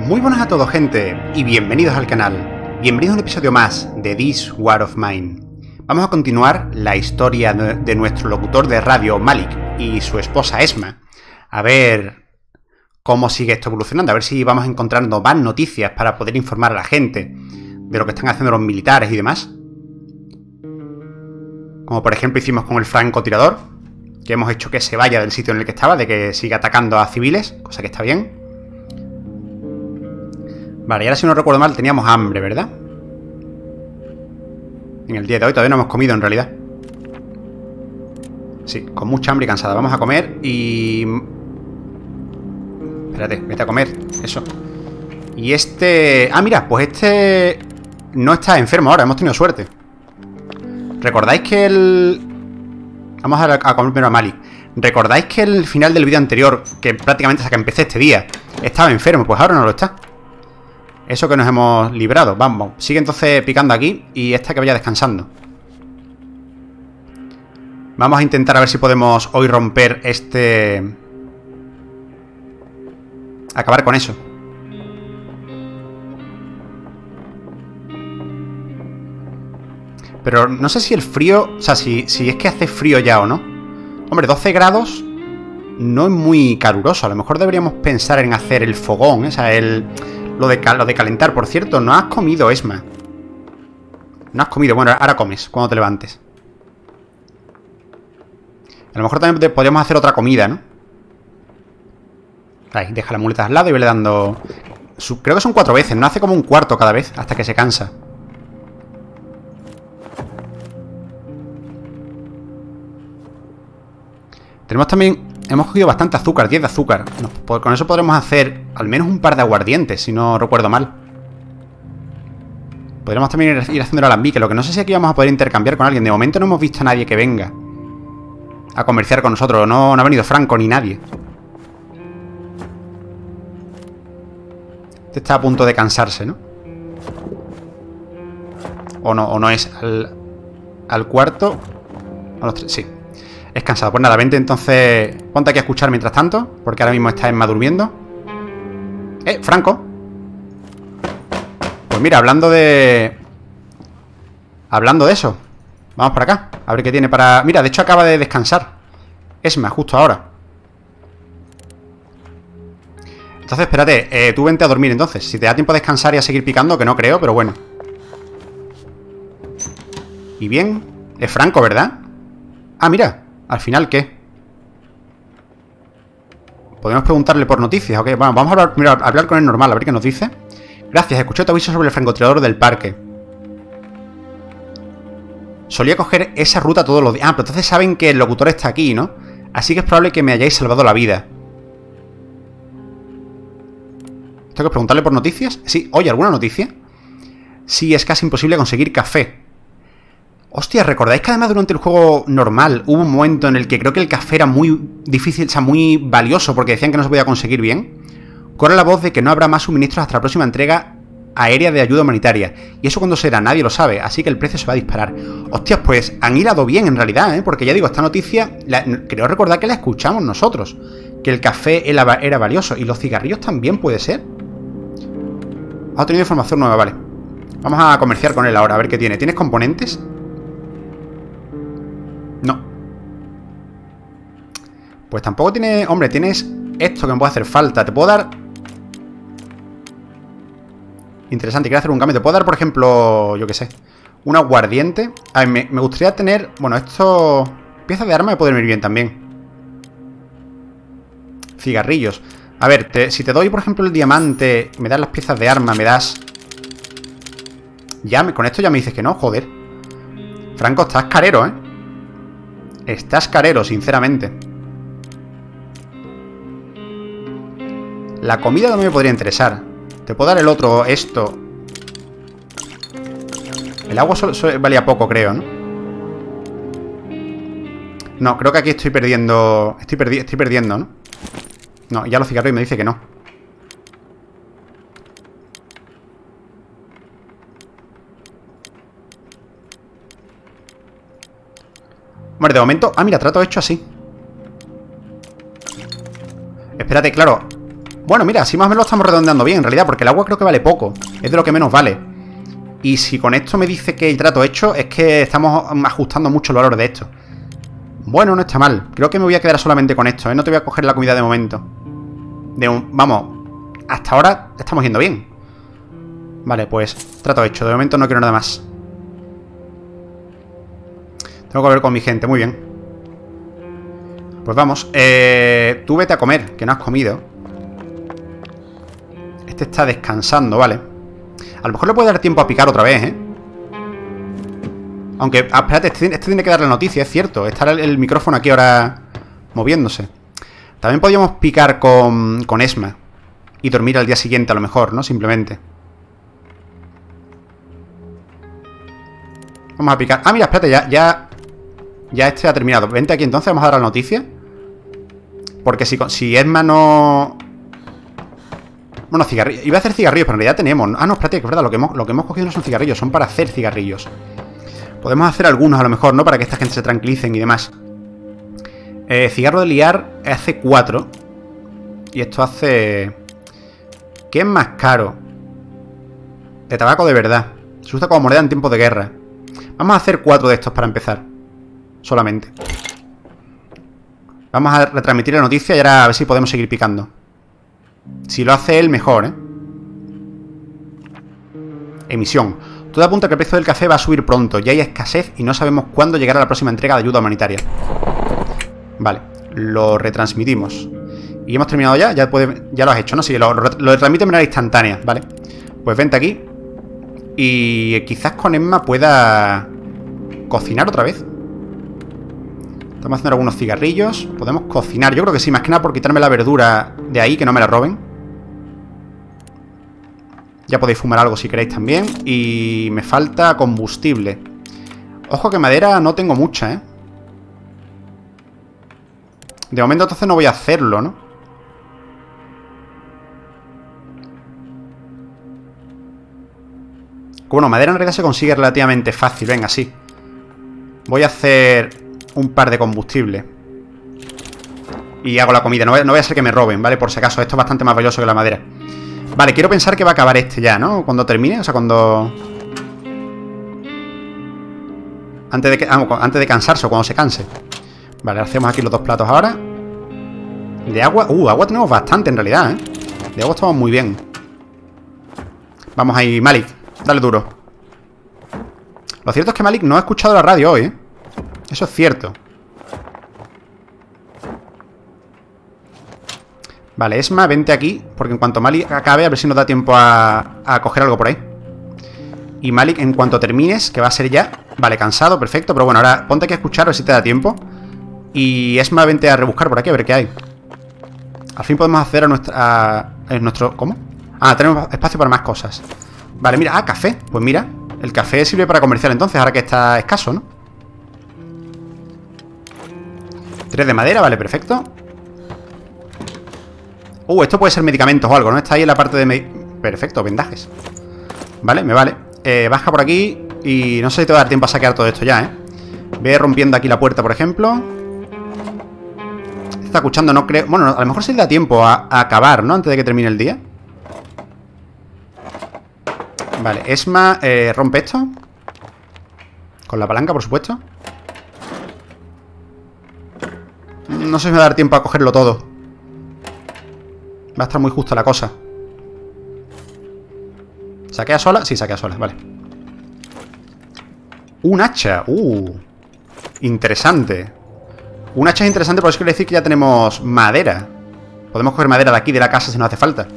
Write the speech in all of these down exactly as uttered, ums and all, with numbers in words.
Muy buenas a todos, gente, y bienvenidos al canal. Bienvenidos a un episodio más de This War of Mine. Vamos a continuar la historia de nuestro locutor de radio, Malik, y su esposa, Esma. A ver cómo sigue esto evolucionando, a ver si vamos encontrando más noticias para poder informar a la gente de lo que están haciendo los militares y demás. Como por ejemplo hicimos con el francotirador, que hemos hecho que se vaya del sitio en el que estaba, de que siga atacando a civiles, cosa que está bien. Vale, y ahora si no recuerdo mal teníamos hambre, ¿verdad? En el día de hoy todavía no hemos comido en realidad. Sí, con mucha hambre y cansada. Vamos a comer y... Espérate, vete a comer, eso. Y este... Ah, mira, pues este... no está enfermo ahora, hemos tenido suerte. ¿Recordáis que el... Vamos a, a comer primero a Malik. ¿Recordáis que el final del vídeo anterior, que prácticamente hasta que empecé este día, estaba enfermo? Pues ahora no lo está. Eso que nos hemos librado. Vamos, sigue entonces picando aquí y esta que vaya descansando. Vamos a intentar a ver si podemos hoy romper este... Acabar con eso. Pero no sé si el frío... O sea, si, si es que hace frío ya o no. Hombre, doce grados no es muy caluroso. A lo mejor deberíamos pensar en hacer el fogón, ¿eh? O sea, el... Lo de, lo de calentar, por cierto, no has comido, Esma. No has comido, bueno, ahora comes, cuando te levantes. A lo mejor también podríamos hacer otra comida, ¿no? Ahí, deja la muleta al lado y vele dando... Su, creo que son cuatro veces, no hace como un cuarto cada vez, hasta que se cansa. Tenemos también... Hemos cogido bastante azúcar, diez de azúcar. Nos, con eso podremos hacer al menos un par de aguardientes, si no recuerdo mal. Podríamos también ir, ir haciendo el alambique. Lo que no sé si aquí vamos a poder intercambiar con alguien. De momento no hemos visto a nadie que venga a comerciar con nosotros. No, no ha venido Franco ni nadie. Este está a punto de cansarse, ¿no? O no, o no es al, al cuarto. A los tres, sí. Es cansado. Pues nada, vente entonces... Ponte aquí a escuchar mientras tanto, porque ahora mismo está Emma durmiendo. Eh, Franco. Pues mira, hablando de... Hablando de eso, vamos para acá, a ver qué tiene para... Mira, de hecho acaba de descansar Esma, justo ahora. Entonces, espérate, eh, tú vente a dormir entonces. Si te da tiempo a descansar y a seguir picando, que no creo, pero bueno. Y bien, es Franco, ¿verdad? Ah, mira, al final, ¿qué? Podemos preguntarle por noticias, ¿ok? Bueno, vamos a hablar, mira, a hablar con él normal, a ver qué nos dice. Gracias, escuché tu aviso sobre el francotirador del parque. Solía coger esa ruta todos los días. Ah, pero entonces saben que el locutor está aquí, ¿no? Así que es probable que me hayáis salvado la vida. ¿Tengo que preguntarle por noticias? Sí, oye, ¿alguna noticia? Sí, es casi imposible conseguir café. Hostia, ¿recordáis que además durante el juego normal hubo un momento en el que creo que el café era muy difícil, o sea, muy valioso porque decían que no se podía conseguir bien? Corre la voz de que no habrá más suministros hasta la próxima entrega aérea de ayuda humanitaria. Y eso cuando será, nadie lo sabe, así que el precio se va a disparar. Hostias, pues han hilado bien en realidad, ¿eh? Porque ya digo, esta noticia, la, creo recordar que la escuchamos nosotros, que el café era, era valioso. Y los cigarrillos también puede ser. Ha tenido información nueva, vale. Vamos a comerciar con él ahora, a ver qué tiene. ¿Tienes componentes? No. Pues tampoco tiene... Hombre, tienes esto que me puede hacer falta. Te puedo dar... Interesante, quiero hacer un cambio. Te puedo dar, por ejemplo, yo qué sé, un aguardiente. A ver, me, me gustaría tener... Bueno, esto... Piezas de arma me pueden venir bien también. Cigarrillos. A ver, te, si te doy, por ejemplo, el diamante, me das las piezas de arma, me das... Ya, con esto ya me dices que no, joder. Franco, estás carero, ¿eh? Estás carero, sinceramente. La comida no me podría interesar. Te puedo dar el otro, esto. El agua solo, solo valía poco, creo, ¿no? No, creo que aquí estoy perdiendo... Estoy, perdi estoy perdiendo, ¿no? No, ya los cigarrillos me dice que no. Hombre, de momento... Ah, mira, trato hecho así. Espérate, claro. Bueno, mira, así más o menos lo estamos redondeando bien, en realidad, porque el agua creo que vale poco. Es de lo que menos vale. Y si con esto me dice que el trato hecho, es que estamos ajustando mucho el valor de esto. Bueno, no está mal. Creo que me voy a quedar solamente con esto, ¿eh? No te voy a coger la comida de momento. De un... Vamos, hasta ahora estamos yendo bien. Vale, pues trato hecho. De momento no quiero nada más. Tengo que hablar con mi gente, muy bien. Pues vamos. Eh, tú vete a comer, que no has comido. Este está descansando, vale. A lo mejor le puede dar tiempo a picar otra vez, ¿eh? Aunque, ah, espérate, este, este tiene que dar la noticia, es cierto. Está el, el micrófono aquí ahora moviéndose. También podríamos picar con, con Esma y dormir al día siguiente a lo mejor, ¿no? Simplemente. Vamos a picar. Ah, mira, espérate, ya, ya, ya este ha terminado. Vente aquí entonces, vamos a dar la noticia. Porque si, si Esma no... Bueno, cigarrillos. Iba a hacer cigarrillos, pero en realidad tenemos. Ah, no, espérate, que es verdad, lo que hemos, lo que hemos cogido no son cigarrillos, son para hacer cigarrillos. Podemos hacer algunos a lo mejor, ¿no? Para que esta gente se tranquilicen y demás. Eh, cigarro de liar hace cuatro. Y esto hace... ¿Qué es más caro? De tabaco de verdad. Se usa como moneda en tiempos de guerra. Vamos a hacer cuatro de estos para empezar. Solamente. Vamos a retransmitir la noticia y ahora a ver si podemos seguir picando. Si lo hace él, mejor, ¿eh? Emisión. Todo apunta a que el precio del café va a subir pronto. Ya hay escasez y no sabemos cuándo llegará la próxima entrega de ayuda humanitaria. Vale, lo retransmitimos. ¿Y hemos terminado ya? Ya, puede, ya lo has hecho, ¿no? Sí, lo, lo, lo retransmite de manera instantánea, ¿vale? Pues vente aquí. Y quizás con Emma pueda cocinar otra vez. Estamos haciendo algunos cigarrillos. Podemos cocinar, yo creo que sí, más que nada por quitarme la verdura de ahí, que no me la roben. Ya podéis fumar algo si queréis también. Y me falta combustible. Ojo que madera no tengo mucha, ¿eh? De momento entonces no voy a hacerlo, ¿no? Bueno, madera en realidad se consigue relativamente fácil. Venga, sí. Voy a hacer un par de combustible. Y hago la comida. No voy, no voy a ser que me roben, ¿vale? Por si acaso, esto es bastante más valioso que la madera. Vale, quiero pensar que va a acabar este ya, ¿no? Cuando termine, o sea, cuando... Antes de, que... ah, antes de cansarse o cuando se canse. Vale, hacemos aquí los dos platos ahora. De agua... Uh, agua tenemos bastante en realidad, ¿eh? De agua estamos muy bien. Vamos ahí, Malik. Dale duro. Lo cierto es que Malik no ha escuchado la radio hoy, ¿eh? Eso es cierto. Vale, Esma, vente aquí. Porque en cuanto Malik acabe, a ver si nos da tiempo a, a coger algo por ahí. Y Malik, en cuanto termines, que va a ser ya. Vale, cansado, perfecto. Pero bueno, ahora ponte aquí a escuchar, a ver si te da tiempo. Y Esma, vente a rebuscar por aquí, a ver qué hay. Al fin podemos hacer a nuestra... A, a nuestro... ¿Cómo? Ah, tenemos espacio para más cosas. Vale, mira, ah, café. Pues mira, el café sirve para comerciar entonces, ahora que está escaso, ¿no? Tres de madera, vale, perfecto. Uh, esto puede ser medicamentos o algo, ¿no? Está ahí en la parte de... Me... Perfecto, vendajes. Vale, me vale. Eh, baja por aquí y no sé si te va a dar tiempo a saquear todo esto ya, ¿eh? Ve rompiendo aquí la puerta, por ejemplo. Está escuchando, no creo... Bueno, a lo mejor sí le da tiempo a, a acabar, ¿no? Antes de que termine el día. Vale, Esma, eh, rompe esto. Con la palanca, por supuesto. No sé si me va a dar tiempo a cogerlo todo. Va a estar muy justa la cosa. ¿Saquea sola? Sí, saquea sola, vale. Un hacha, uh interesante. Un hacha es interesante porque eso quiere decir que ya tenemos madera. Podemos coger madera de aquí, de la casa, si no hace falta.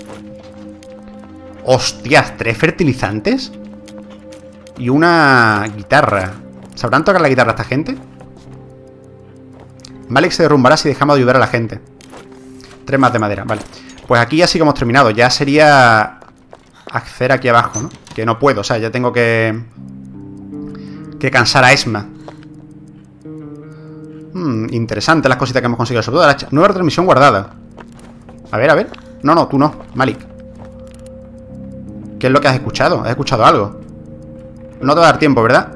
Hostias, ¿tres fertilizantes? Y una guitarra. ¿Sabrán tocar la guitarra esta gente? Malik se derrumbará si dejamos de ayudar a la gente. Tres más de madera, vale. Pues aquí ya sí que hemos terminado. Ya sería acceder aquí abajo, ¿no? Que no puedo, o sea, ya tengo que... Que cansar a Esma. Hmm, interesante las cositas que hemos conseguido. Sobre todo la hacha. Nueva retransmisión guardada. A ver, a ver. No, no, tú no, Malik. ¿Qué es lo que has escuchado? ¿Has escuchado algo? No te va a dar tiempo, ¿verdad?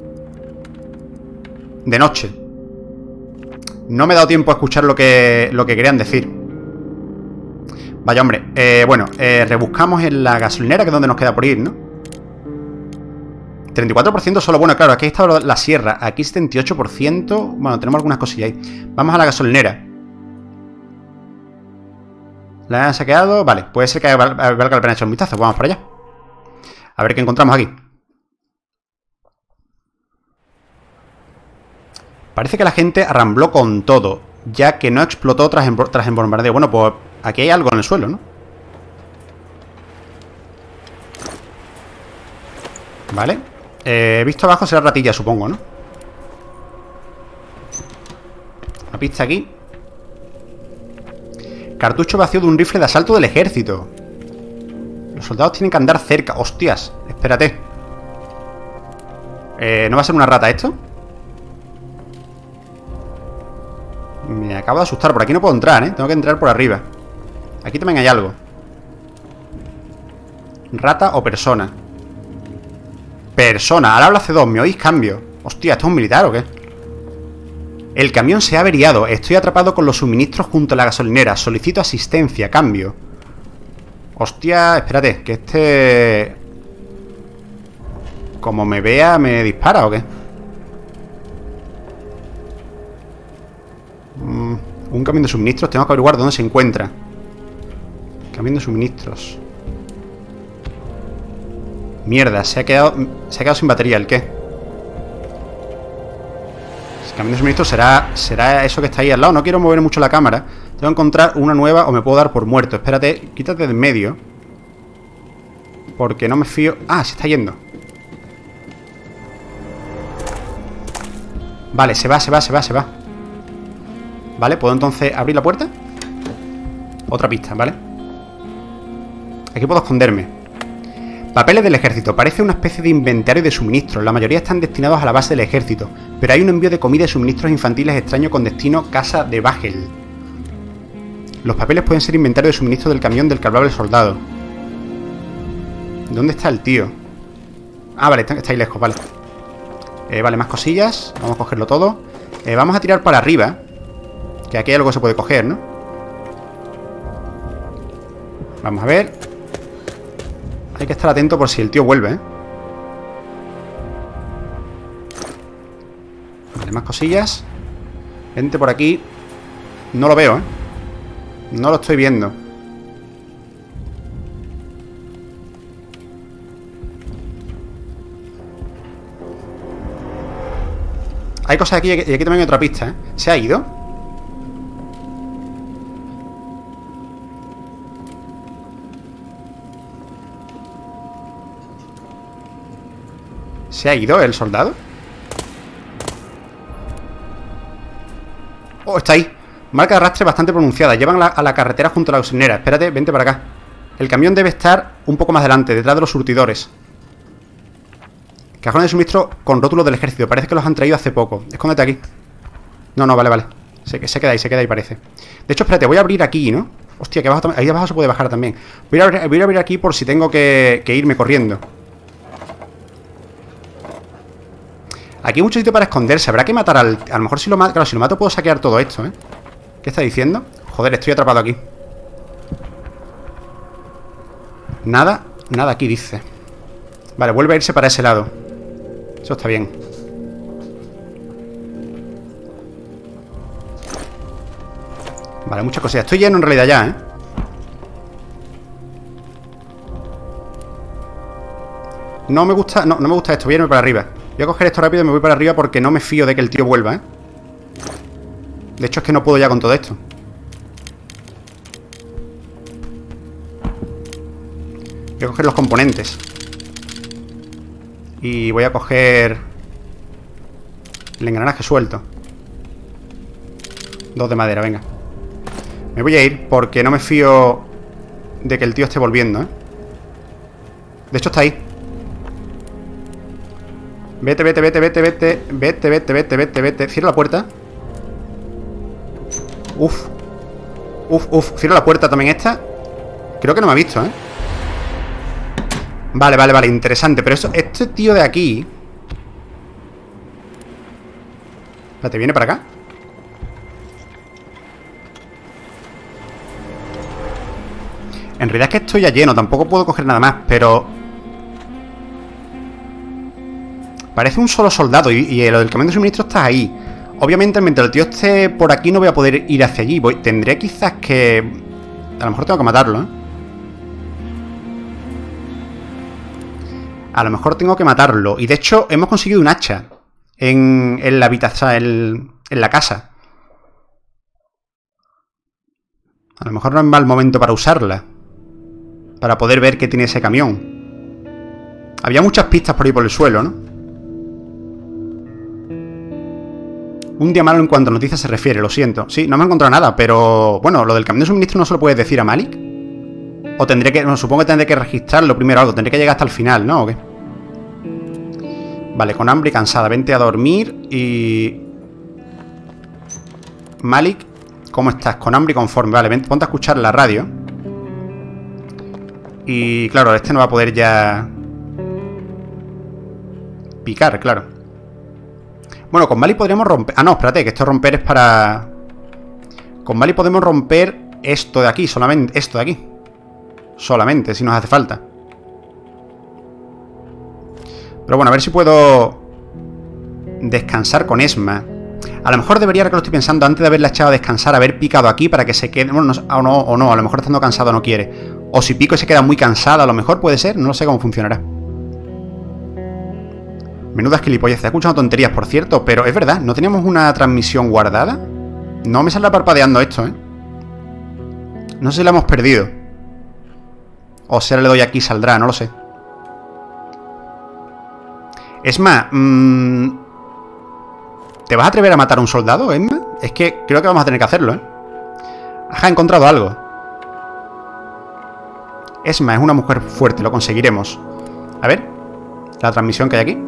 De noche. No me he dado tiempo a escuchar lo que, lo que querían decir. Vaya, hombre. Eh, bueno, eh, rebuscamos en la gasolinera, que es donde nos queda por ir, ¿no? treinta y cuatro por ciento solo. Bueno, claro, aquí está la sierra. Aquí setenta y ocho por ciento. Bueno, tenemos algunas cosillas ahí. Vamos a la gasolinera. ¿La han saqueado? Vale, puede ser que valga la pena echar un vistazo. Vamos para allá. A ver qué encontramos aquí. Parece que la gente arrambló con todo, ya que no explotó tras, tras el bombardeo. Bueno, pues aquí hay algo en el suelo, ¿no? Vale. Eh, he visto abajo será ratilla, supongo, ¿no? Una pista aquí. Cartucho vacío de un rifle de asalto del ejército. Los soldados tienen que andar cerca. Hostias, espérate. eh, ¿No va a ser una rata esto? Me acabo de asustar. Por aquí no puedo entrar, ¿eh? Tengo que entrar por arriba. Aquí también hay algo. Rata o persona. Persona. Ahora habla C dos. ¿Me oís? Cambio. Hostia, ¿esto es un militar o qué? El camión se ha averiado. Estoy atrapado con los suministros junto a la gasolinera. Solicito asistencia. Cambio. Hostia, espérate. Que este... Como me vea, ¿me dispara o qué? Mm, un camión de suministros. Tengo que averiguar dónde se encuentra. Camión de suministros. Mierda, se ha quedado Se ha quedado sin batería. ¿El qué? El camión de suministros será Será eso que está ahí al lado. No quiero mover mucho la cámara. Tengo que encontrar una nueva o me puedo dar por muerto. Espérate, quítate de en medio, porque no me fío. Ah, se está yendo. Vale, se va, se va, se va, se va. Vale, ¿puedo entonces abrir la puerta? Otra pista, ¿vale? Aquí puedo esconderme. Papeles del ejército. Parece una especie de inventario de suministros. La mayoría están destinados a la base del ejército, pero hay un envío de comida y suministros infantiles extraños con destino Casa de Bagel. Los papeles pueden ser inventario de suministros del camión del que hablaba el soldado. ¿Dónde está el tío? Ah, vale, está, está ahí lejos, vale. Eh, vale, más cosillas. Vamos a cogerlo todo. Eh, vamos a tirar para arriba, que aquí hay algo que se puede coger, ¿no? Vamos a ver. Hay que estar atento por si el tío vuelve, ¿eh? Vale, más cosillas. Vente por aquí. No lo veo, ¿eh? No lo estoy viendo. Hay cosas aquí y aquí también hay otra pista, ¿eh? ¿Se ha ido? ¿Se ha ido el soldado? Oh, está ahí. Marca de arrastre bastante pronunciada. Llevan la, a la carretera junto a la gasolinera. Espérate, vente para acá. El camión debe estar un poco más adelante, detrás de los surtidores. Cajones de suministro con rótulos del ejército. Parece que los han traído hace poco. Escóndete aquí. No, no, vale, vale. Se, se queda ahí, se queda ahí, parece. De hecho, espérate, voy a abrir aquí, ¿no? Hostia, que abajo, ahí abajo se puede bajar también. Voy a, abrir, voy a abrir aquí por si tengo que, que irme corriendo. Aquí hay mucho sitio para esconderse. Habrá que matar al... A lo mejor si lo mato... Claro, si lo mato puedo saquear todo esto, ¿eh? ¿Qué está diciendo? Joder, estoy atrapado aquí. Nada, nada aquí dice. Vale, vuelve a irse para ese lado. Eso está bien. Vale, muchas cosas. Estoy lleno en realidad ya, ¿eh? No me gusta... No, no me gusta esto. Voy a irme para arriba. Voy a coger esto rápido y me voy para arriba porque no me fío de que el tío vuelva, ¿eh? De hecho es que no puedo ya con todo esto. Voy a coger los componentes. Y voy a coger el engranaje suelto. Dos de madera, venga. Me voy a ir porque no me fío de que el tío esté volviendo, ¿eh? De hecho está ahí. Vete, vete, vete, vete, vete. Vete, vete, vete, vete, vete. Cierra la puerta. Uf. Uf, uf. Cierra la puerta también esta. Creo que no me ha visto, ¿eh? Vale, vale, vale. Interesante. Pero eso, este tío de aquí... Espérate, ¿viene para acá? En realidad es que estoy ya lleno, tampoco puedo coger nada más, pero... Parece un solo soldado y, y lo del camión de suministro está ahí. Obviamente, mientras el tío esté por aquí no voy a poder ir hacia allí. Voy, tendré quizás que... A lo mejor tengo que matarlo, ¿eh? A lo mejor tengo que matarlo. Y de hecho, hemos conseguido un hacha en, en la habitación, en, en la casa. A lo mejor no es mal momento para usarla. Para poder ver qué tiene ese camión. Había muchas pistas por ahí por el suelo, ¿no? Un día malo en cuanto a noticias se refiere, lo siento. Sí, no me he encontrado nada, pero... Bueno, lo del camión de suministro no se lo puedes decir a Malik. O tendré que... Bueno, supongo que tendré que registrarlo primero o algo. Tendré que llegar hasta el final, ¿no? ¿O qué? Vale, con hambre y cansada. Vente a dormir y... Malik, ¿cómo estás? Con hambre y conforme. Vale, vente, ponte a escuchar la radio. Y claro, este no va a poder ya... picar, claro. Bueno, con Malik podríamos romper... Ah, no, espérate, que esto romper es para... Con Malik podemos romper esto de aquí, solamente. Esto de aquí. Solamente, si nos hace falta. Pero bueno, a ver si puedo... descansar con Esma. A lo mejor debería, ahora que lo estoy pensando, antes de haberla echado a descansar, haber picado aquí para que se quede... Bueno, no, o no, o no, a lo mejor estando cansado no quiere. O si pico y se queda muy cansada, a lo mejor puede ser. No sé cómo funcionará. Menudas gilipollas, he escuchado tonterías, por cierto, pero es verdad, ¿no teníamos una transmisión guardada? No me sale parpadeando esto, ¿eh? No sé si la hemos perdido. O si ahora le doy aquí y saldrá, no lo sé. Es más, mmm... ¿te vas a atrever a matar a un soldado, Esma? Es que creo que vamos a tener que hacerlo, ¿eh? Ajá, he encontrado algo. Esma es una mujer fuerte, lo conseguiremos. A ver, la transmisión que hay aquí.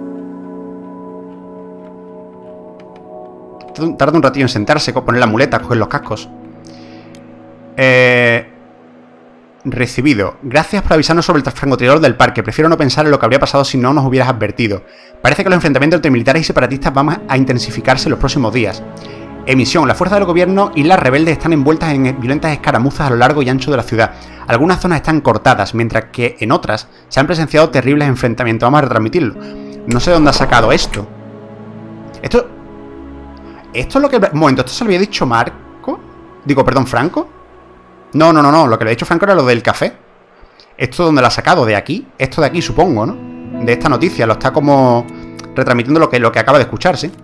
Tarda un ratillo en sentarse, poner la muleta, coger los cascos. Eh... Recibido. Gracias por avisarnos sobre el francotirador del parque. Prefiero no pensar en lo que habría pasado si no nos hubieras advertido. Parece que los enfrentamientos entre militares y separatistas van a intensificarse en los próximos días. Emisión. La fuerza del gobierno y las rebeldes están envueltas en violentas escaramuzas a lo largo y ancho de la ciudad. Algunas zonas están cortadas, mientras que en otras se han presenciado terribles enfrentamientos. Vamos a retransmitirlo. No sé dónde ha sacado esto. Esto... Esto es lo que... Un momento, ¿esto se lo había dicho Marco? Digo, perdón, ¿Franco? No, no, no, no. Lo que le ha dicho Franco era lo del café. ¿Esto dónde lo ha sacado? ¿De aquí? Esto de aquí, supongo, ¿no? De esta noticia. Lo está como retransmitiendo lo que, lo que acaba de escuchar, ¿sí?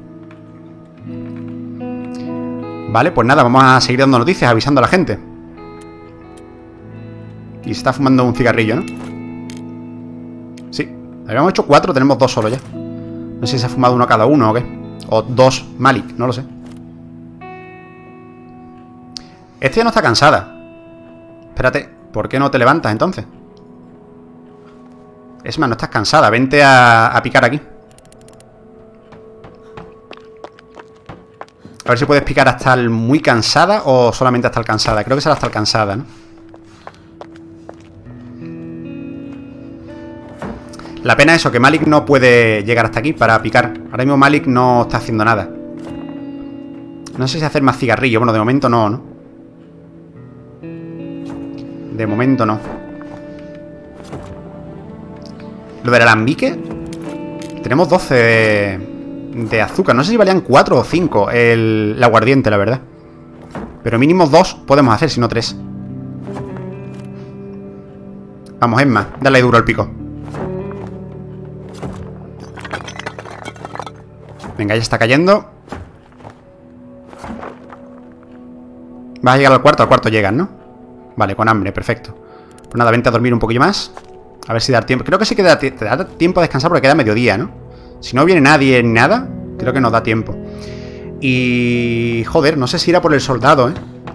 Vale, pues nada, vamos a seguir dando noticias, avisando a la gente. Y se está fumando un cigarrillo, ¿no? Sí. Habíamos hecho cuatro, tenemos dos solo ya. No sé si se ha fumado uno cada uno o qué. O dos Malik, no lo sé. Este ya no está cansada. Espérate, ¿por qué no te levantas entonces? Es más, no estás cansada. Vente a, a picar aquí. A ver si puedes picar hasta el muy cansada o solamente hasta el cansada. Creo que será hasta el cansada, ¿no? La pena es eso, que Malik no puede llegar hasta aquí para picar. Ahora mismo Malik no está haciendo nada. No sé si hacer más cigarrillo. Bueno, de momento no, ¿no? De momento no. Lo del alambique. Tenemos doce de, de azúcar. No sé si valían cuatro o cinco el, el aguardiente, la verdad. Pero mínimo dos podemos hacer, si no tres. Vamos, Esma, dale duro al pico. Venga, ya está cayendo. Vas a llegar al cuarto, al cuarto llegan, ¿no? Vale, con hambre, perfecto. Pues nada, vente a dormir un poquillo más. A ver si da tiempo. Creo que sí que da, te da tiempo a descansar porque queda mediodía, ¿no? Si no viene nadie ni nada, creo que nos da tiempo. Y... joder, no sé si irá por el soldado, ¿eh?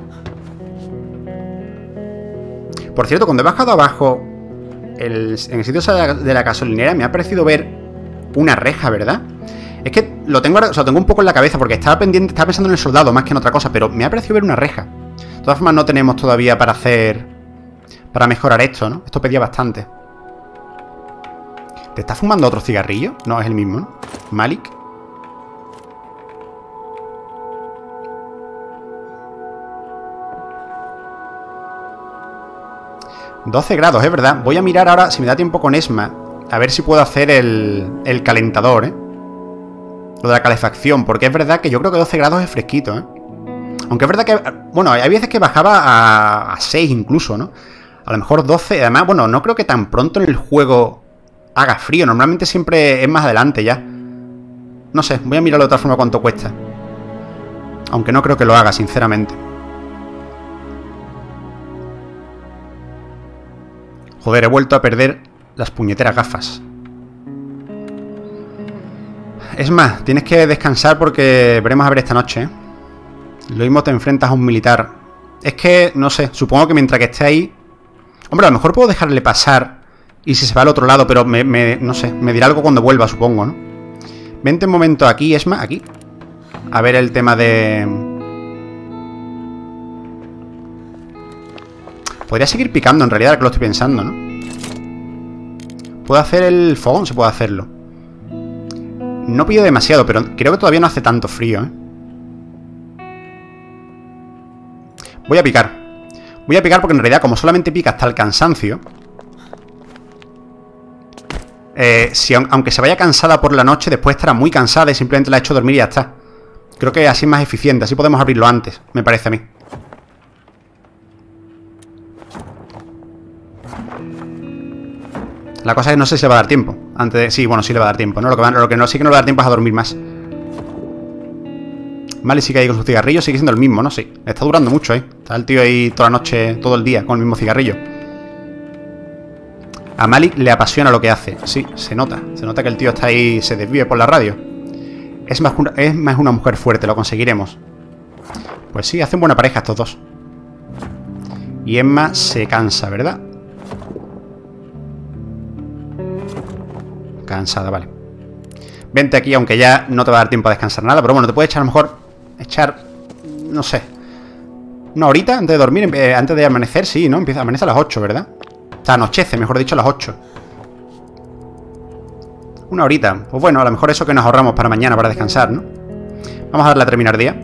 Por cierto, cuando he bajado abajo el, en el sitio de la gasolinera me ha parecido ver una reja, ¿verdad? Es que lo tengo, o sea, lo tengo un poco en la cabeza porque estaba pendiente, estaba pensando en el soldado más que en otra cosa, pero me ha parecido ver una reja. De todas formas, no tenemos todavía para hacer... para mejorar esto, ¿no? Esto pedía bastante. ¿Te está fumando otro cigarrillo? No, es el mismo, ¿no? Malik. doce grados, es verdad. Voy a mirar ahora, si me da tiempo con Esma, a ver si puedo hacer el, el calentador, ¿eh? Lo de la calefacción, porque es verdad que yo creo que doce grados es fresquito, ¿eh? Aunque es verdad que... Bueno, hay veces que bajaba a, a seis incluso, ¿no? A lo mejor doce. Además, bueno, no creo que tan pronto en el juego haga frío. Normalmente siempre es más adelante ya. No sé, voy a mirar de otra forma cuánto cuesta. Aunque no creo que lo haga, sinceramente. Joder, he vuelto a perder las puñeteras gafas. Es más, tienes que descansar porque veremos a ver esta noche, ¿eh? Lo mismo te enfrentas a un militar. Es que, no sé, supongo que mientras que esté ahí... Hombre, a lo mejor puedo dejarle pasar y si se va al otro lado, pero me, me, no sé, me dirá algo cuando vuelva, supongo, ¿no? Vente un momento aquí, Esma, aquí. A ver el tema de... Podría seguir picando en realidad, que lo estoy pensando, ¿no? ¿Puedo hacer el fogón? Se puede hacerlo. No pido demasiado, pero creo que todavía no hace tanto frío, ¿eh? Voy a picar. Voy a picar porque en realidad, como solamente pica hasta el cansancio... Eh, si, aunque se vaya cansada por la noche, después estará muy cansada y simplemente la he hecho dormir y ya está. Creo que así es más eficiente. Así podemos abrirlo antes, me parece a mí. La cosa es que no sé si le va a dar tiempo. Antes de... Sí, bueno, sí le va a dar tiempo, ¿no? Lo que, va... Lo que no sí que no le va a dar tiempo es a dormir más. Vale, sigue ahí con sus cigarrillos. Sigue siendo el mismo, ¿no? Sí. Está durando mucho, ¿eh? Está el tío ahí toda la noche, todo el día, con el mismo cigarrillo. A Malik le apasiona lo que hace. Sí, se nota. Se nota que el tío está ahí, se desvive por la radio. Es más, una... es más una mujer fuerte, lo conseguiremos. Pues sí, hacen buena pareja estos dos. Y Emma se cansa, ¿verdad? Cansada, vale. Vente aquí, aunque ya no te va a dar tiempo a descansar nada. Pero bueno, te puedes echar a lo mejor... Echar... No sé. Una horita antes de dormir, eh, antes de amanecer, sí, ¿no? Empieza, amanece a las ocho, ¿verdad? O sea, anochece, mejor dicho, a las ocho. Una horita. Pues bueno, a lo mejor eso que nos ahorramos para mañana, para descansar, ¿no? Vamos a darle a terminar día.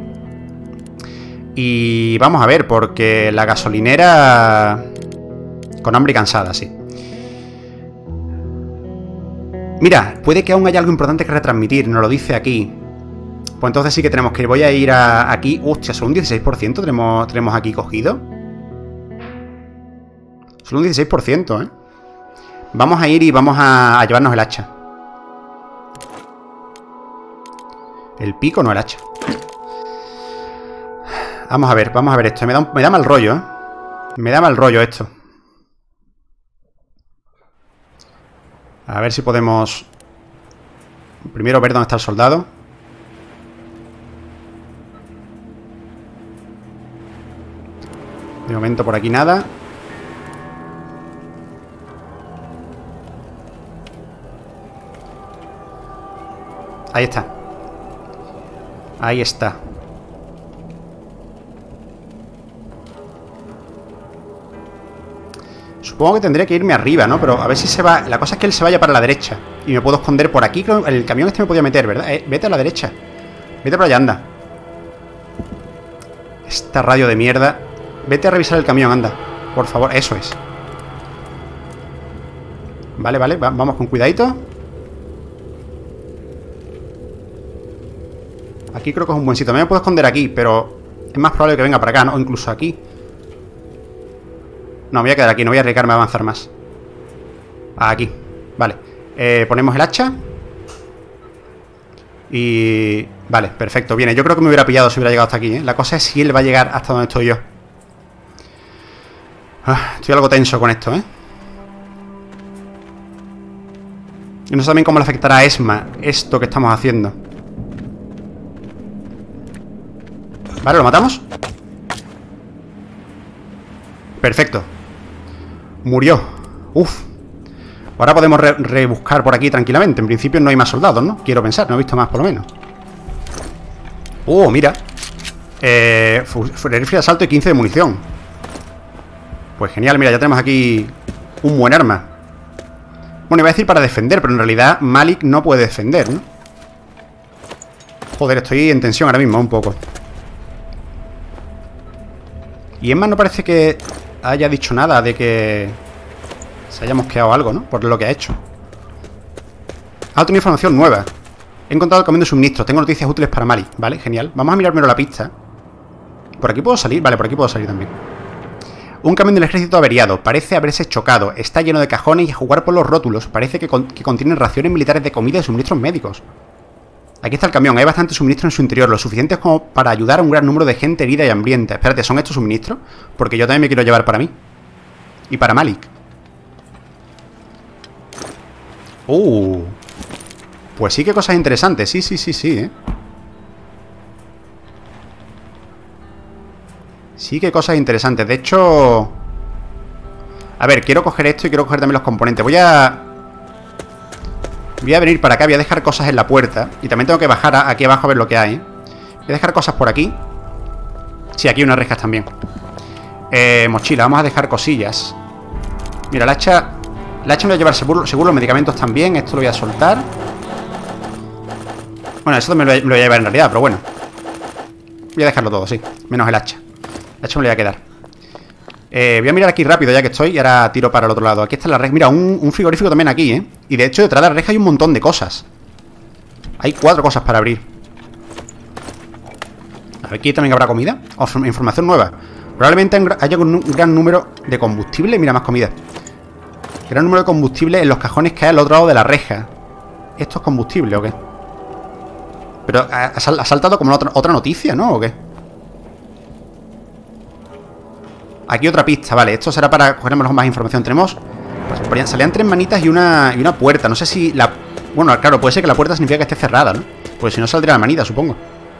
Y vamos a ver, porque la gasolinera... Con hambre y cansada, sí. Mira, puede que aún haya algo importante que retransmitir, nos lo dice aquí. Pues entonces sí que tenemos que ir. Voy a ir a aquí. Hostia, solo un dieciséis por ciento tenemos, tenemos aquí cogido. Solo un dieciséis por ciento, ¿eh? Vamos a ir y vamos a, a llevarnos el hacha. El pico, no el hacha. Vamos a ver, vamos a ver esto. Me da, me da mal rollo, ¿eh? Me da mal rollo esto. A ver si podemos... Primero ver dónde está el soldado. De momento por aquí nada. Ahí está. Ahí está. Supongo que tendría que irme arriba, ¿no? Pero a ver si se va... La cosa es que él se vaya para la derecha. Y me puedo esconder por aquí. El camión este me podía meter, ¿verdad? Eh, vete a la derecha. Vete para allá, anda. Esta radio de mierda. Vete a revisar el camión, anda. Por favor, eso es. Vale, vale, va, vamos con cuidadito. Aquí creo que es un buen sitio. Me puedo esconder aquí, pero es más probable que venga para acá, ¿no? O incluso aquí. No, me voy a quedar aquí, no voy a arriesgarme a avanzar más. Aquí, vale. eh, Ponemos el hacha. Y... Vale, perfecto, viene. Yo creo que me hubiera pillado si hubiera llegado hasta aquí, ¿eh? La cosa es si él va a llegar hasta donde estoy yo. ah, Estoy algo tenso con esto, ¿eh? Y no sé también cómo le afectará a Esma esto que estamos haciendo. Vale, ¿lo matamos? Perfecto. Murió. Uf. Ahora podemos re rebuscar por aquí tranquilamente. En principio no hay más soldados, ¿no? Quiero pensar, no he visto más por lo menos. Oh, mira. Eh, rifle de asalto y quince de munición. Pues genial, mira, ya tenemos aquí un buen arma. Bueno, iba a decir para defender, pero en realidad Malik no puede defender, ¿no? Joder, estoy en tensión ahora mismo un poco. Y Emma no parece que haya dicho nada de que... Se haya mosqueado algo, ¿no? Por lo que ha hecho. Ha obtenido información nueva. He encontrado el camión de suministro. Tengo noticias útiles para Mali. Vale, genial. Vamos a mirar primero la pista. ¿Por aquí puedo salir? Vale, por aquí puedo salir también. Un camión del ejército averiado. Parece haberse chocado. Está lleno de cajones y a jugar por los rótulos. Parece que, con que contienen raciones militares de comida y suministros médicos. Aquí está el camión. Hay bastante suministro en su interior. Lo suficiente como para ayudar a un gran número de gente herida y hambrienta. Espérate, ¿son estos suministros? Porque yo también me quiero llevar para mí. Y para Malik. Uh. Pues sí que cosas interesantes. Sí, sí, sí, sí, ¿eh? Sí que cosas interesantes. De hecho... A ver, quiero coger esto y quiero coger también los componentes. Voy a... Voy a venir para acá. Voy a dejar cosas en la puerta. Y también tengo que bajar a, aquí abajo a ver lo que hay, ¿eh? Voy a dejar cosas por aquí. Sí, aquí hay unas rejas también. Eh, mochila. Vamos a dejar cosillas. Mira, la hacha... La hacha me voy a llevar seguro, seguro los medicamentos también. Esto lo voy a soltar. Bueno, eso también me lo voy a llevar en realidad, pero bueno. Voy a dejarlo todo, sí. Menos el hacha. El hacha me lo voy a quedar. Eh, voy a mirar aquí rápido ya que estoy y ahora tiro para el otro lado. Aquí está la reja. Mira, un, un frigorífico también aquí, ¿eh? Y de hecho detrás de la reja hay un montón de cosas. Hay cuatro cosas para abrir. A ver, aquí también habrá comida. O información nueva. Probablemente haya un gran número de combustible. Mira, más comida. Gran número de combustible en los cajones que hay al otro lado de la reja. ¿Esto es combustible o qué? Pero ha, ha saltado como otra, otra noticia, ¿no? ¿O qué? Aquí otra pista, vale. Esto será para coger más información. Tenemos... Pues salían tres manitas y una, y una puerta. No sé si la... Bueno, claro, puede ser que la puerta significa que esté cerrada, ¿no? Pues si no saldría la manita, supongo.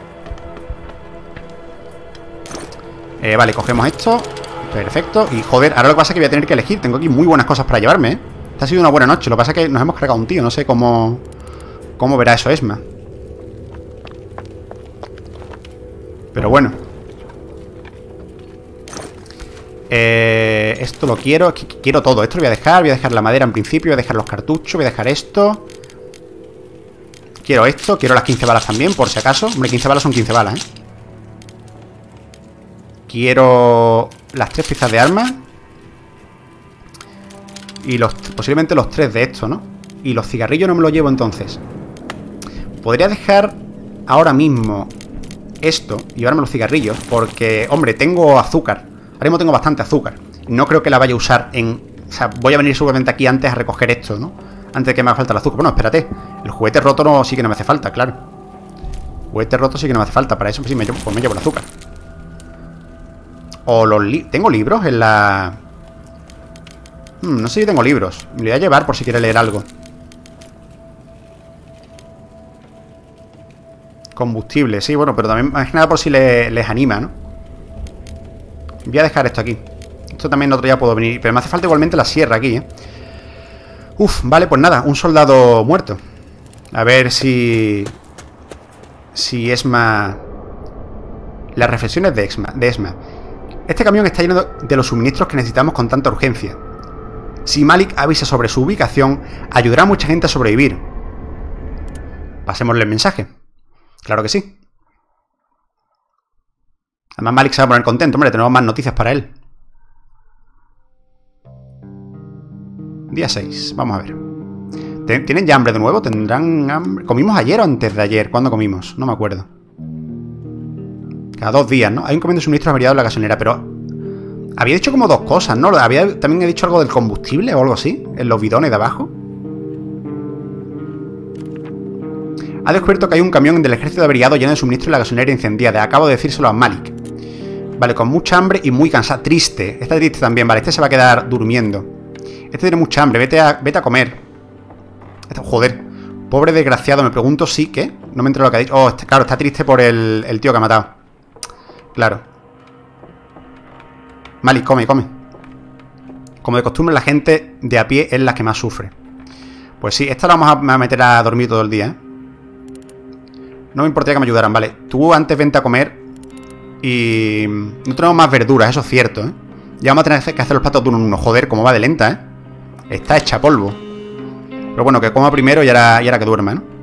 Eh, vale, cogemos esto. Perfecto. Y joder, ahora lo que pasa es que voy a tener que elegir. Tengo aquí muy buenas cosas para llevarme, ¿eh? Esta ha sido una buena noche. Lo que pasa es que nos hemos cargado un tío. No sé cómo... Cómo verá eso Esma. Pero bueno. Eh, esto lo quiero. Es que quiero todo. Esto lo voy a dejar. Voy a dejar la madera en principio. Voy a dejar los cartuchos. Voy a dejar esto. Quiero esto. Quiero las quince balas también, por si acaso. Hombre, quince balas son quince balas, ¿eh? Quiero las tres piezas de armas. Y los posiblemente los tres de esto, ¿no? Y los cigarrillos no me los llevo entonces. Podría dejar ahora mismo esto y llevarme los cigarrillos. Porque, hombre, tengo azúcar. Ahora mismo tengo bastante azúcar. No creo que la vaya a usar en... O sea, voy a venir seguramente aquí antes a recoger esto, ¿no? Antes de que me haga falta el azúcar. Bueno, espérate. El juguete roto no, sí que no me hace falta, claro. El juguete roto sí que no me hace falta. Para eso sí me llevo, pues me llevo el azúcar. O los li... ¿Tengo libros en la...? Hmm, no sé si tengo libros. Me lo voy a llevar por si quiere leer algo. Combustible, sí, bueno, pero también más que nada por si le, les anima, ¿no? Voy a dejar esto aquí. Esto también otro día puedo venir. Pero me hace falta igualmente la sierra aquí, ¿eh? Uf, vale, pues nada, un soldado muerto. A ver si... Si Esma... Las reflexiones de Esma, de Esma. Este camión está lleno de los suministros que necesitamos con tanta urgencia. Si Malik avisa sobre su ubicación, ayudará a mucha gente a sobrevivir. Pasémosle el mensaje. Claro que sí. Además Malik se va a poner contento, hombre, tenemos más noticias para él. Día seis, vamos a ver. ¿Tienen ya hambre de nuevo? ¿Tendrán hambre? ¿Comimos ayer o antes de ayer? ¿Cuándo comimos? No me acuerdo. Cada dos días, ¿no? Hay un camión de suministros averiado en la gasolinera, pero... Había dicho como dos cosas, ¿no? Había, también he dicho algo del combustible o algo así, en los bidones de abajo. Ha descubierto que hay un camión del ejército averiado lleno de suministros en la gasolinera incendiada. Acabo de decírselo a Malik. Vale, con mucha hambre y muy cansado. Triste. Está triste también, vale. Este se va a quedar durmiendo. Este tiene mucha hambre. Vete a, vete a comer. Este, joder. Pobre desgraciado. Me pregunto si... ¿Qué? No me entero lo que ha dicho. Oh, este, claro, está triste por el, el tío que ha matado. Claro. Malik, come, come. Como de costumbre, la gente de a pie es la que más sufre. Pues sí, esta la vamos a meter a dormir todo el día, ¿eh? No me importaría que me ayudaran, vale. Tú antes vente a comer. Y... no tenemos más verduras, eso es cierto, ¿eh? Ya vamos a tener que hacer los platos de uno en uno. Joder, cómo va de lenta, ¿eh? Está hecha polvo. Pero bueno, que coma primero y ahora, y ahora que duerma, ¿no?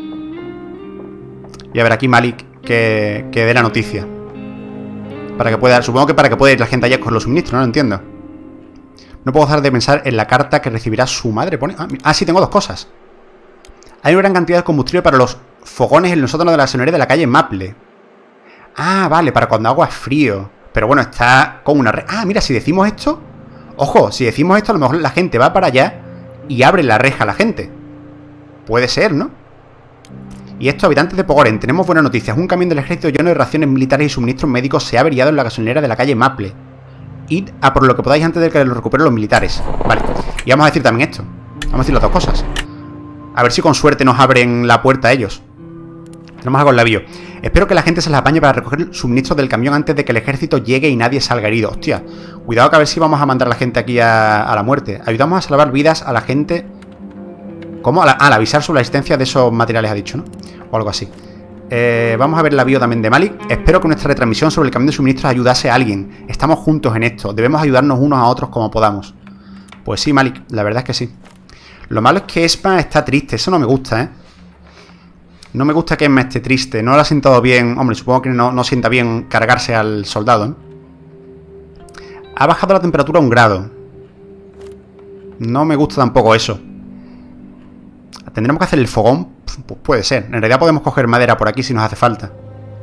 Y a ver aquí Malik que, que dé la noticia. Para que pueda... Supongo que para que pueda ir la gente allá con los suministros, no lo entiendo. No puedo dejar de pensar en la carta que recibirá su madre. Pone... Ah, ah, sí, tengo dos cosas. Hay una gran cantidad de combustible para los fogones en el sótano de la gasolinería de la calle Maple. Ah, vale, para cuando agua es frío. Pero bueno, está con una... Re... Ah, mira, si decimos esto... Ojo, si decimos esto, a lo mejor la gente va para allá y abre la reja a la gente. Puede ser, ¿no? Y esto, habitantes de Pogoren, tenemos buenas noticias. Un camión del ejército lleno de raciones militares y suministros médicos se ha averiado en la gasolinera de la calle Maple. Id a por lo que podáis antes de que lo recuperen los militares. Vale, y vamos a decir también esto. Vamos a decir las dos cosas. A ver si con suerte nos abren la puerta a ellos. Tenemos algo en la bio. Espero que la gente se las apañe para recoger suministros del camión antes de que el ejército llegue y nadie salga herido. Hostia, cuidado que a ver si vamos a mandar a la gente aquí a, a la muerte. Ayudamos a salvar vidas a la gente... ¿Cómo? Ah, al avisar sobre la existencia de esos materiales, ha dicho, ¿no? O algo así. Eh, vamos a ver la bio también de Malik. Espero que nuestra retransmisión sobre el camión de suministros ayudase a alguien. Estamos juntos en esto. Debemos ayudarnos unos a otros como podamos. Pues sí, Malik, la verdad es que sí. Lo malo es que Esma está triste. Eso no me gusta, ¿eh? No me gusta que Esma esté triste. No lo ha sentado bien. Hombre, supongo que no, no sienta bien cargarse al soldado, ¿eh? Ha bajado la temperatura a un grado. No me gusta tampoco eso. ¿Tendremos que hacer el fogón? Pues puede ser. En realidad podemos coger madera por aquí si nos hace falta.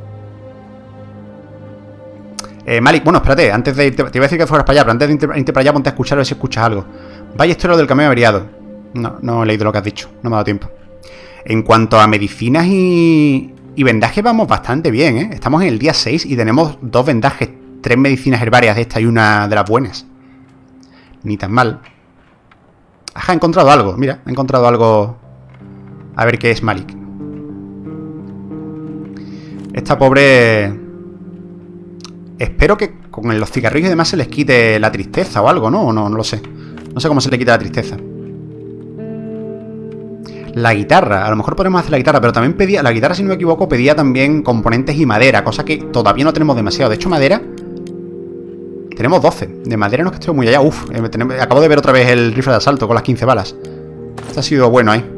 Eh, Malik, bueno, espérate. Antes de irte, te iba a decir que fueras para allá, pero antes de irte, irte para allá, ponte a escuchar a ver si escuchas algo. Vaya historia del camión averiado. No, no he leído lo que has dicho. No me ha dado tiempo. En cuanto a medicinas y, y vendajes, vamos bastante bien, ¿eh? Estamos en el día seis y tenemos dos vendajes, tres medicinas herbarias de esta y una de las buenas. Ni tan mal. Ajá, he encontrado algo. Mira, he encontrado algo... A ver qué es Malik. Esta pobre... Espero que con los cigarrillos y demás se les quite la tristeza o algo, ¿no? O no, no lo sé. No sé cómo se le quita la tristeza. La guitarra. A lo mejor podemos hacer la guitarra, pero también pedía... La guitarra, si no me equivoco, pedía también componentes y madera, cosa que todavía no tenemos demasiado. De hecho, madera... Tenemos doce. De madera no es que estoy muy allá. Uf, eh, tenemos... acabo de ver otra vez el rifle de asalto con las quince balas. Esto ha sido bueno ahí.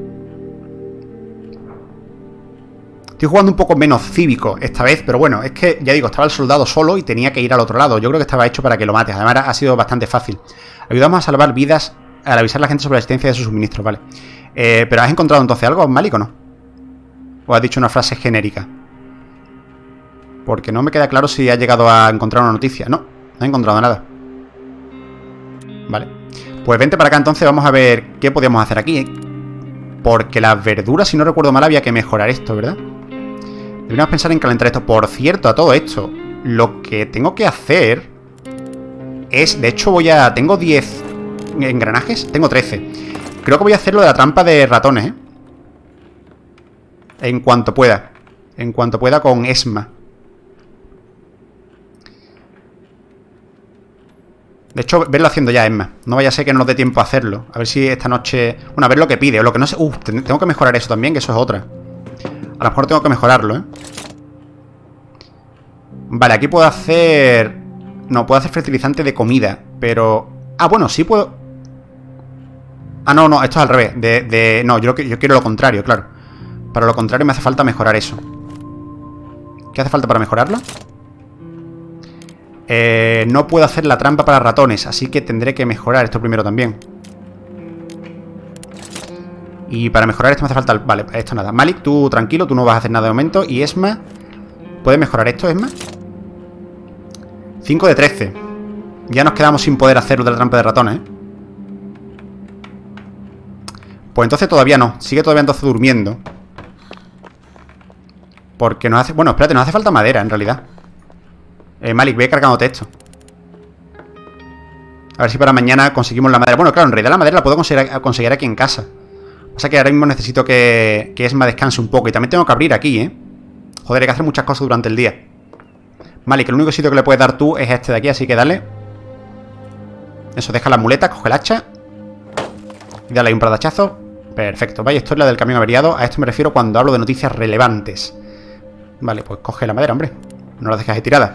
Estoy jugando un poco menos cívico esta vez, pero bueno, es que, ya digo, estaba el soldado solo y tenía que ir al otro lado. Yo creo que estaba hecho para que lo mates. Además, ha sido bastante fácil. Ayudamos a salvar vidas al avisar a la gente sobre la existencia de sus suministros, vale. Eh, pero ¿has encontrado entonces algo, Malik, o no? ¿O has dicho una frase genérica? Porque no me queda claro si has llegado a encontrar una noticia. No, no he encontrado nada. Vale. Pues vente para acá entonces, vamos a ver qué podíamos hacer aquí, ¿eh? Porque las verduras, si no recuerdo mal, había que mejorar esto, ¿verdad? Deberíamos pensar en calentar esto. Por cierto, a todo esto, lo que tengo que hacer es... De hecho, voy a... Tengo diez engranajes. Tengo trece. Creo que voy a hacer lo de la trampa de ratones, ¿eh? En cuanto pueda. En cuanto pueda con Esma. De hecho, verlo haciendo ya, Esma. No vaya a ser que no nos dé tiempo a hacerlo. A ver si esta noche... Bueno, a ver lo que pide. O lo que no sé... Uf, tengo que mejorar eso también, que eso es otra. A lo mejor tengo que mejorarlo, ¿eh? Vale, aquí puedo hacer... No, puedo hacer fertilizante de comida. Pero... Ah, bueno, sí puedo... Ah, no, no, esto es al revés. De... de... No, yo, yo quiero lo contrario, claro. Para lo contrario me hace falta mejorar eso. ¿Qué hace falta para mejorarlo? Eh, no puedo hacer la trampa para ratones, así que tendré que mejorar esto primero también. Y para mejorar esto me hace falta... El... Vale, esto nada. Malik, tú tranquilo, tú no vas a hacer nada de momento. Y Esma... ¿Puedes mejorar esto, Esma? cinco de trece. Ya nos quedamos sin poder hacer lo de la trampa de ratones, ¿eh? Pues entonces todavía no. Sigue todavía entonces durmiendo. Porque nos hace... Bueno, espérate, nos hace falta madera, en realidad. Eh, Malik, ve cargándote esto. A ver si para mañana conseguimos la madera. Bueno, claro, en realidad la madera la puedo conseguir, conseguir aquí en casa. Pasa que ahora mismo necesito que, que Esma descanse un poco. Y también tengo que abrir aquí, ¿eh? Joder, hay que hacer muchas cosas durante el día. Vale, que el único sitio que le puedes dar tú es este de aquí, así que dale. Eso, deja las muletas, coge el hacha. Y dale ahí un par de hachazos. Perfecto, vaya historia del camión averiado. A esto me refiero cuando hablo de noticias relevantes. Vale, pues coge la madera, hombre. No la dejes ahí tirada.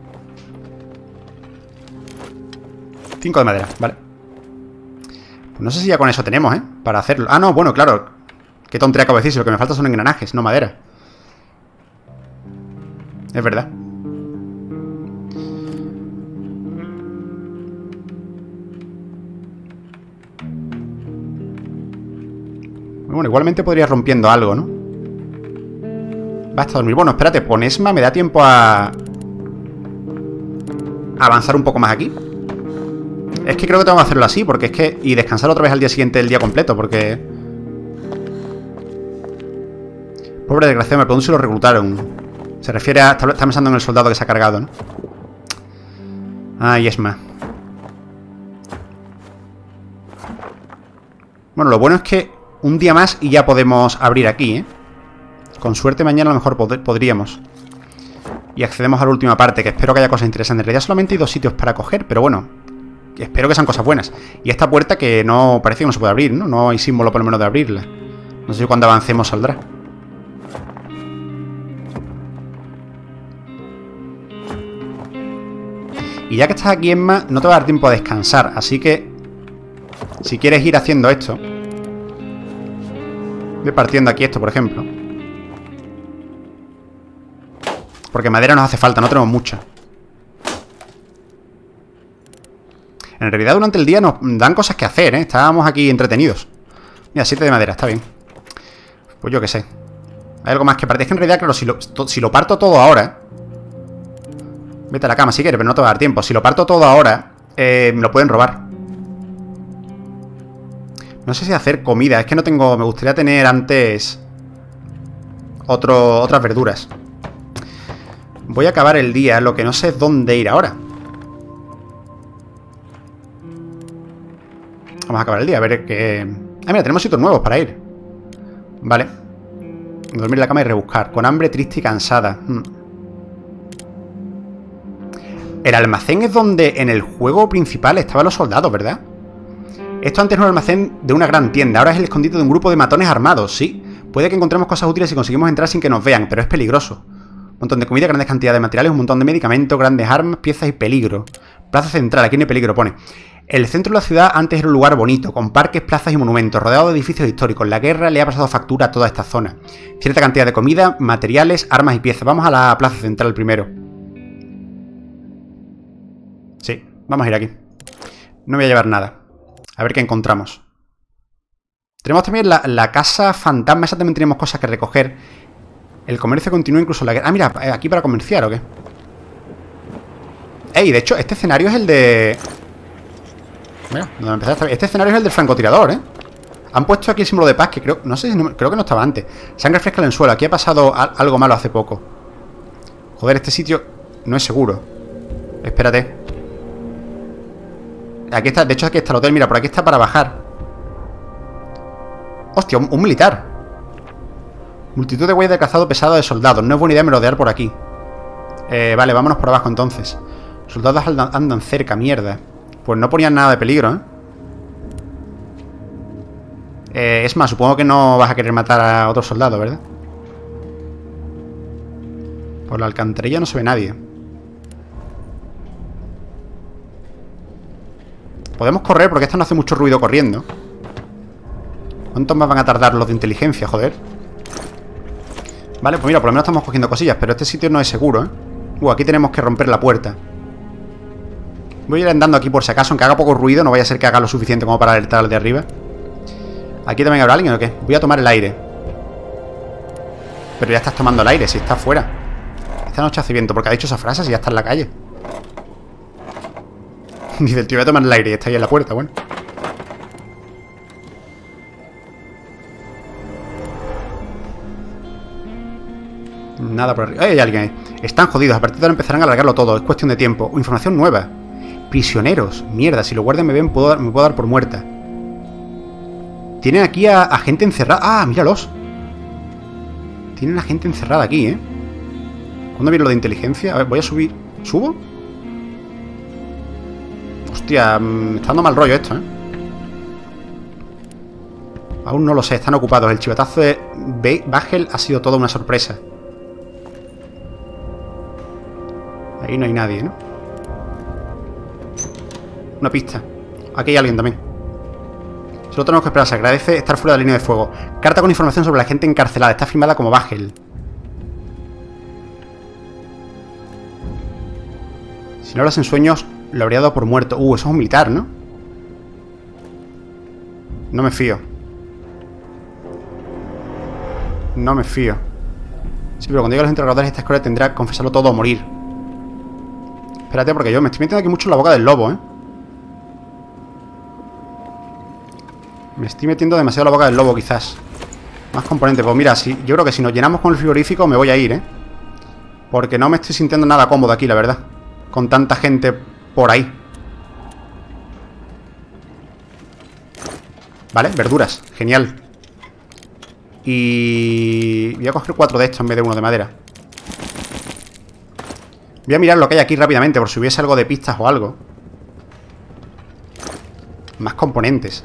Cinco de madera, vale. Pues no sé si ya con eso tenemos, ¿eh? Para hacerlo. Ah, no, bueno, claro. Qué tontería acabo de decir. Lo que me falta son engranajes, no madera. Es verdad. Bueno, igualmente podría ir rompiendo algo, ¿no? Basta dormir. Bueno, espérate, Ponesma, ¿me da tiempo a... a avanzar un poco más aquí? Es que creo que tengo que hacerlo así, porque es que... Y descansar otra vez al día siguiente el día completo, porque... Pobre desgraciado, me pregunto si lo reclutaron. Se refiere a... Está pensando en el soldado que se ha cargado, ¿no? Ay, Esma. Bueno, lo bueno es que un día más y ya podemos abrir aquí, ¿eh? Con suerte mañana a lo mejor pod podríamos. Y accedemos a la última parte, que espero que haya cosas interesantes. En realidad solamente hay dos sitios para coger, pero bueno, espero que sean cosas buenas. Y esta puerta que no parece que no se puede abrir, ¿no? No hay símbolo por lo menos de abrirla. No sé si cuando avancemos saldrá. Y ya que estás aquí, Emma, no te va a dar tiempo a descansar. Así que, si quieres ir haciendo esto, ve partiendo aquí esto, por ejemplo. Porque madera nos hace falta, no tenemos mucha. En realidad durante el día nos dan cosas que hacer, ¿eh? Estábamos aquí entretenidos. Mira, siete de madera, está bien. Pues yo qué sé. Hay algo más que partir. Es que en realidad, claro, si lo, si lo parto todo ahora... Vete a la cama si quieres, pero no te va a dar tiempo. Si lo parto todo ahora, eh, me lo pueden robar. No sé si hacer comida. Es que no tengo... Me gustaría tener antes... Otro, otras verduras. Voy a acabar el día. Lo que no sé es dónde ir ahora. Vamos a acabar el día. A ver qué... Ah, mira, tenemos sitios nuevos para ir. Vale. Dormir en la cama y rebuscar. Con hambre, triste y cansada. Hmm. El almacén es donde en el juego principal estaban los soldados, ¿verdad? Esto antes era un almacén de una gran tienda. Ahora es el escondite de un grupo de matones armados, sí. Puede que encontremos cosas útiles si conseguimos entrar sin que nos vean, pero es peligroso. Un montón de comida, grandes cantidades de materiales, un montón de medicamentos, grandes armas, piezas y peligro. Plaza central, aquí no hay peligro, pone. El centro de la ciudad antes era un lugar bonito, con parques, plazas y monumentos, rodeado de edificios históricos. La guerra le ha pasado factura a toda esta zona. Cierta cantidad de comida, materiales, armas y piezas. Vamos a la plaza central primero. Sí, vamos a ir aquí. No voy a llevar nada. A ver qué encontramos. Tenemos también la, la casa fantasma. Esa también tenemos cosas que recoger. El comercio continúa incluso la guerra. Ah, mira, aquí para comerciar, ¿o qué? Ey, de hecho, este escenario es el de... Mira, donde empezaste. Este escenario es el del francotirador, ¿eh? Han puesto aquí el símbolo de paz, que creo... No sé si... No, creo que no estaba antes. Sangre fresca en el suelo. Aquí ha pasado a, algo malo hace poco. Joder, este sitio no es seguro. Espérate. Aquí está, de hecho aquí está el hotel, mira, por aquí está para bajar. Hostia, un, un militar. Multitud de huellas de cazado pesado de soldados. No es buena idea merodear por aquí. Eh, vale, vámonos por abajo entonces. Soldados andan, andan cerca, mierda. Pues no ponían nada de peligro, ¿eh? ¿eh? Es más, supongo que no vas a querer matar a otros soldados, ¿verdad? Por la alcantarilla no se ve nadie. Podemos correr porque esta no hace mucho ruido corriendo. ¿Cuántos más van a tardar los de inteligencia, joder? Vale, pues mira, por lo menos estamos cogiendo cosillas. Pero este sitio no es seguro, ¿eh? Uh, aquí tenemos que romper la puerta. Voy a ir andando aquí por si acaso. Aunque haga poco ruido, no vaya a ser que haga lo suficiente como para alertar al de arriba. ¿Aquí también habrá alguien o qué? Voy a tomar el aire. Pero ya estás tomando el aire, si estás fuera. Esta noche hace viento, porque ha dicho esa frase si ya está en la calle. Dice el tío, voy a tomar el aire y está ahí en la puerta, bueno. Nada por arriba. ¡Ay, hay alguien ahí! Están jodidos, a partir de ahora empezarán a alargarlo todo. Es cuestión de tiempo. Información nueva. Prisioneros. Mierda, si los guardias me ven, puedo dar, me puedo dar por muerta. Tienen aquí a, a gente encerrada. ¡Ah, míralos! Tienen a gente encerrada aquí, ¿eh? ¿Cuándo viene lo de inteligencia? A ver, voy a subir. ¿Subo? Hostia, me está dando mal rollo esto, ¿eh? Aún no lo sé, están ocupados. El chivatazo de Bagel ha sido toda una sorpresa. Ahí no hay nadie, ¿no? Una pista. Aquí hay alguien también. Solo tenemos que esperar. Se agradece estar fuera de la línea de fuego. Carta con información sobre la gente encarcelada. Está firmada como Bagel. Si no hablas en sueños, lo habría dado por muerto. Uh, eso es un militar, ¿no? No me fío. No me fío. Sí, pero cuando lleguen los interrogadores esta escuela tendrá que confesarlo todo o morir. Espérate, porque yo me estoy metiendo aquí mucho en la boca del lobo, ¿eh? Me estoy metiendo demasiado en la boca del lobo, quizás. Más componentes. Pues mira, si, yo creo que si nos llenamos con el frigorífico me voy a ir, ¿eh? Porque no me estoy sintiendo nada cómodo aquí, la verdad. Con tanta gente por ahí. Vale, verduras. Genial. Y... voy a coger cuatro de estos en vez de uno de madera. Voy a mirar lo que hay aquí rápidamente, por si hubiese algo de pistas o algo. Más componentes.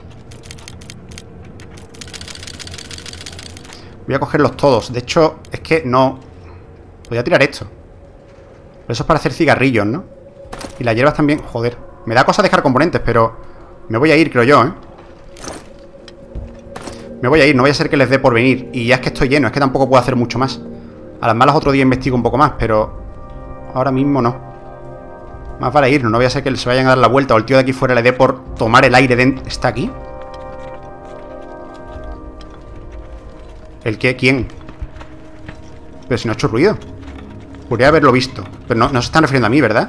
Voy a cogerlos todos. De hecho, es que no... voy a tirar esto. Pero eso es para hacer cigarrillos, ¿no? Y las hierbas también... joder. Me da cosa dejar componentes, pero... me voy a ir, creo yo, ¿eh? Me voy a ir, no voy a ser que les dé por venir. Y ya es que estoy lleno, es que tampoco puedo hacer mucho más. A las malas otro día investigo un poco más, pero... ahora mismo no. Más vale irnos, no voy a ser que se vayan a dar la vuelta o el tío de aquí fuera le dé por tomar el aire dentro... ¿Está aquí? ¿El qué? ¿Quién? Pero si no ha hecho ruido. Podría haberlo visto. Pero no, no se están refiriendo a mí, ¿verdad?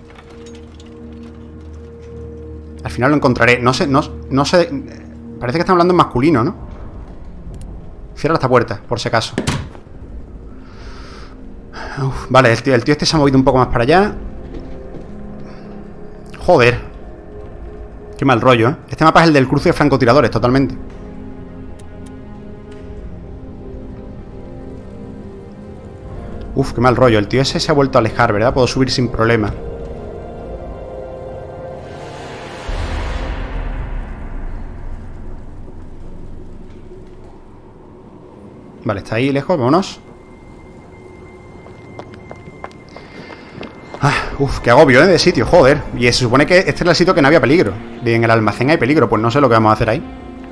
Al final lo encontraré. No sé, no, no sé... parece que están hablando en masculino, ¿no? Cierra esta puerta, por si acaso. Uf, vale, el tío, el tío este se ha movido un poco más para allá. Joder. Qué mal rollo, ¿eh? Este mapa es el del cruce de francotiradores, totalmente. Uf, qué mal rollo. El tío ese se ha vuelto a alejar, ¿verdad? Puedo subir sin problema. Vale, está ahí lejos, vámonos. Ah, uf, qué agobio, ¿eh? De sitio, joder. Y se supone que este era el sitio que no había peligro. Y en el almacén hay peligro, pues no sé lo que vamos a hacer ahí.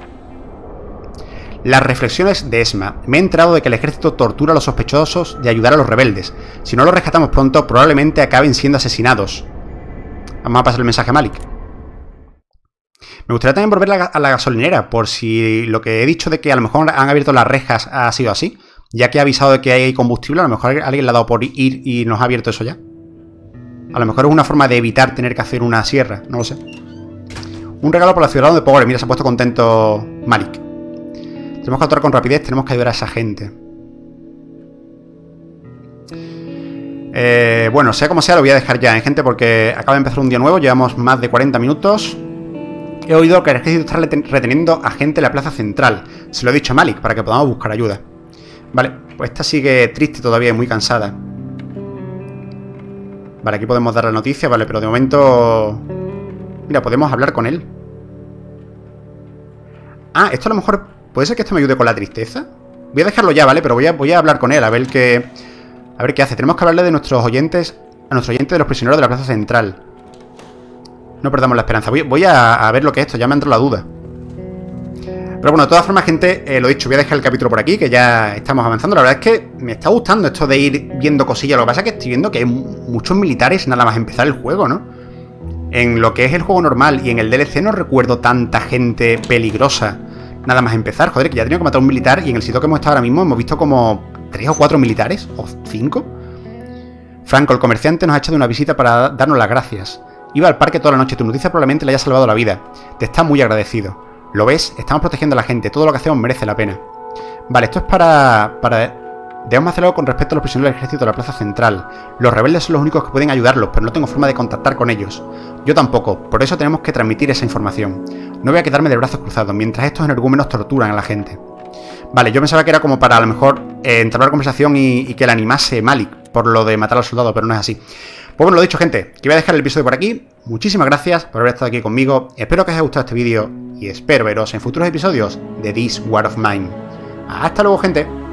Las reflexiones de Esma. Me he enterado de que el ejército tortura a los sospechosos de ayudar a los rebeldes. Si no los rescatamos pronto, probablemente acaben siendo asesinados. Vamos a pasar el mensaje a Malik. Me gustaría también volver a la gasolinera, por si lo que he dicho de que a lo mejor han abierto las rejas ha sido así. Ya que he avisado de que hay combustible, a lo mejor alguien le ha dado por ir y nos ha abierto eso ya. A lo mejor es una forma de evitar tener que hacer una sierra, no lo sé. Un regalo por la ciudadano de Power. Mira, se ha puesto contento Malik. Tenemos que actuar con rapidez, tenemos que ayudar a esa gente. Eh, bueno, sea como sea, lo voy a dejar ya, ¿eh, gente? Porque acaba de empezar un día nuevo, llevamos más de cuarenta minutos. He oído que el ejército está reteniendo a gente en la plaza central. Se lo he dicho a Malik para que podamos buscar ayuda. Vale, pues esta sigue triste todavía y muy cansada. Vale, aquí podemos dar la noticia, vale, pero de momento... mira, podemos hablar con él. Ah, esto a lo mejor... ¿puede ser que esto me ayude con la tristeza? Voy a dejarlo ya, ¿vale? Pero voy a, voy a hablar con él, a ver qué... a ver qué hace. Tenemos que hablarle de nuestros oyentes... a nuestros oyentes de los prisioneros de la plaza central. No perdamos la esperanza. Voy, voy a, a ver lo que es esto, ya me ha entrado la duda. Pero bueno, de todas formas, gente, eh, lo dicho, voy a dejar el capítulo por aquí, que ya estamos avanzando. La verdad es que me está gustando esto de ir viendo cosillas. Lo que pasa es que estoy viendo que hay muchos militares nada más empezar el juego, ¿no? En lo que es el juego normal y en el D L C no recuerdo tanta gente peligrosa nada más empezar. Joder, que ya he tenido que matar a un militar y en el sitio que hemos estado ahora mismo hemos visto como tres o cuatro militares, o cinco. Franco, el comerciante, nos ha echado una visita para darnos las gracias. Iba al parque toda la noche, tu noticia probablemente le haya salvado la vida. Te está muy agradecido. ¿Lo ves? Estamos protegiendo a la gente, todo lo que hacemos merece la pena. Vale, esto es para... para... debemos hacer algo con respecto a los prisioneros del ejército de la plaza central. Los rebeldes son los únicos que pueden ayudarlos, pero no tengo forma de contactar con ellos. Yo tampoco, por eso tenemos que transmitir esa información. No voy a quedarme de brazos cruzados, mientras estos energúmenos torturan a la gente. Vale, yo pensaba que era como para a lo mejor eh, entrar a la conversación y, y que le animase Malik por lo de matar al soldado, pero no es así. Pues bueno, lo dicho, gente, que voy a dejar el episodio por aquí. Muchísimas gracias por haber estado aquí conmigo. Espero que os haya gustado este vídeo y espero veros en futuros episodios de This War of Mine. Hasta luego, gente.